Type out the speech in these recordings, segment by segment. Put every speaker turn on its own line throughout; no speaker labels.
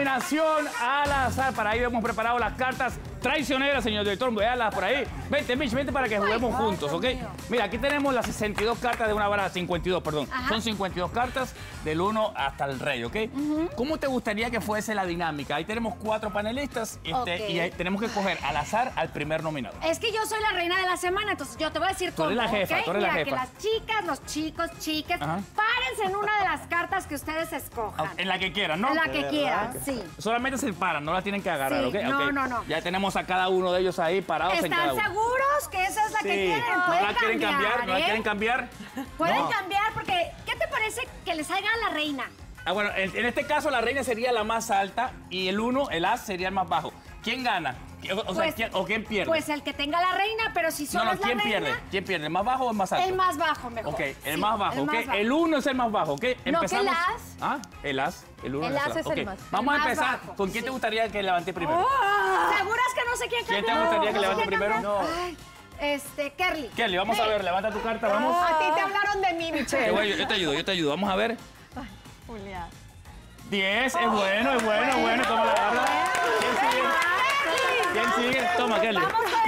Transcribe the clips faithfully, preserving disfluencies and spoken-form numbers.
nominación al azar. Para ello hemos preparado las cartas traicioneras, señor director. Véalas por ahí. Vente, Mitch, vente para que juguemos Ay, juntos, ¿ok? Mío. Mira, aquí tenemos las sesenta y dos cartas de una baraja, cincuenta y dos, perdón. Ajá. Son cincuenta y dos cartas del uno hasta el rey, ¿ok? Uh-huh. ¿Cómo te gustaría que fuese la dinámica? Ahí tenemos cuatro panelistas este, okay. y ahí tenemos que escoger al azar al primer nominado.
Es que yo soy la reina de la semana, entonces yo te voy a decir cómo,
tú eres la jefa,
¿okay?
tú eres
Mira,
la jefa.
que las chicas, los chicos, chicas, Ajá. párense en una de las cartas que ustedes escojan.
En la que quieran, ¿no?
En la que quieran, sí.
Solamente se paran, no la tienen que agarrar,
sí,
¿ok?
No,
okay.
no, no.
Ya tenemos a cada uno de ellos ahí parados en cada uno.
¿Están seguros que esa es la
sí.
que quieren?
¿No
¿Pueden
la quieren cambiar?
cambiar
¿No la
¿eh?
quieren cambiar?
Pueden
no.
cambiar porque, ¿qué te parece que les salga a la reina?
Ah, bueno, en, en este caso la reina sería la más alta y el uno, el as, sería el más bajo. ¿Quién gana? O, o, pues, sea, ¿quién, ¿o quién pierde?
Pues el que tenga la reina, pero si solo
no, no,
es la
¿quién
reina...
pierde? ¿Quién pierde? ¿El más bajo o el más alto?
El más bajo, mejor.
Ok, el
sí,
más bajo,
el
ok.
Más bajo.
El uno es el más bajo, ok.
No,
Empezamos.
que el as.
Ah, el as. El uno
el as es
okay.
el más
Vamos
el
a empezar.
Bajo.
¿Con quién
sí.
te gustaría que levante primero?
Oh, ¿seguras que no sé quién
¿Quién te gustaría que levante primero?
No. Ay, este, Kerly.
Kerly, vamos hey. a ver, levanta tu carta, vamos.
A ti te hablaron de mí, Michelle.
Yo, yo te ayudo, yo te ayudo. Vamos a ver.
Ay, Julia.
diez, es bueno, es bueno, es bueno. Toma la barra. ¿Quién sigue? ¿Quién sigue? Toma, Kerly.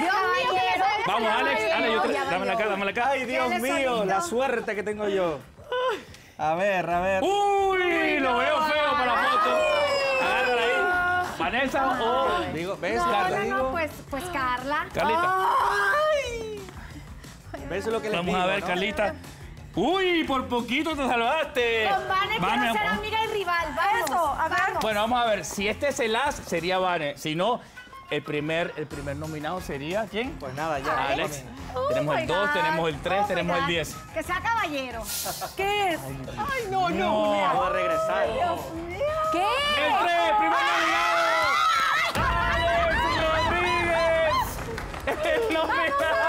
Vamos, Alex, Alex, yo te... dame la cara, dame la cara.
Ay, Dios mío, la suerte que tengo yo. A ver, a ver.
Uy, lo veo feo para la foto. Agárrala ahí. Vanessa o...
Digo, ¿ves,
no,
Carla?
No,
digo?
no, pues, pues Carla.
Carlita.
Ay. ¿Ves lo que les
Vamos
digo,
a ver,
¿no?
Carlita. Uy, por poquito te salvaste.
Con Vane quiero ser amiga y rival. Vamos. Eso, a ver.
Bueno, vamos a ver. Si este es el as, sería Vane. Si no, el primer, el primer nominado sería, ¿quién?
Pues nada, ya.
Alex.
Oh
tenemos el dos, tenemos el tres,
oh
tenemos el diez.
Que sea caballero. ¿Qué es? Ay, no, no.
No.
Vamos a regresar.
Dios mío. ¿Qué?
El tres, primer nominado. ¡Alex Rodríguez! El nominado.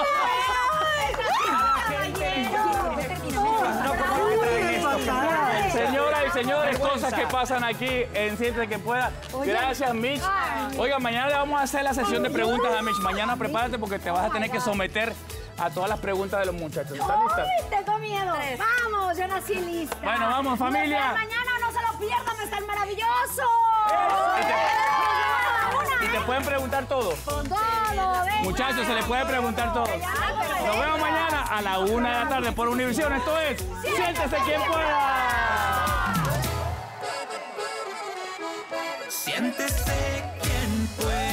Señoras y señores, cosas que pasan aquí en Siente que Pueda. Gracias, Mitch. Oiga, mañana le vamos a hacer la sesión de preguntas a Mitch. Mañana prepárate porque te vas a tener que someter a todas las preguntas de los muchachos. ¿Estás lista?
Ay, tengo miedo. Vamos, yo nací lista.
Bueno, vamos, familia.
Mañana no se lo pierdan, está el maravilloso.
Y te, y te pueden preguntar todo.
Todo, venga.
Muchachos, se les puede preguntar todo. Nos vemos mañana a la una de la tarde por Univisión. Esto es Siéntese Quien Pueda.
Siéntese quien pueda.